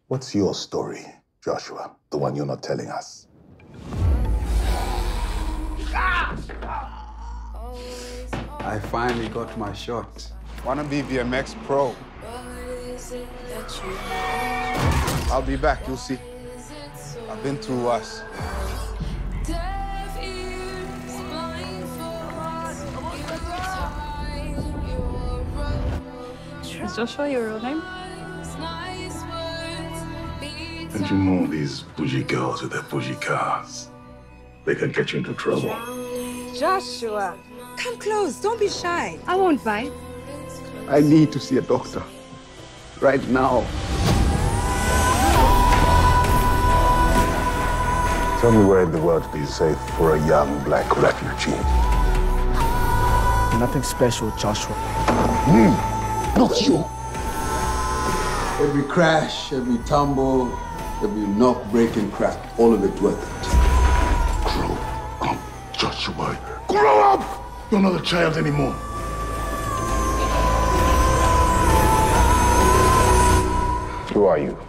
What's your story, Joshua? The one you're not telling us. I finally got my shot. Wanna be BMX pro? I'll be back, you'll see. I've been through worse. Is Joshua your real name? Don't you know these bougie girls with their bougie cars? They can get you into trouble. Joshua, come close. Don't be shy. I won't bite. I need to see a doctor. Right now. Tell me where in the world be safe for a young black refugee. Nothing special, Joshua. Not you. Every crash, every tumble, every knock, break, and crack, all of it worth it. Grow up, Joshua. Grow up! You're not a child anymore. Who are you?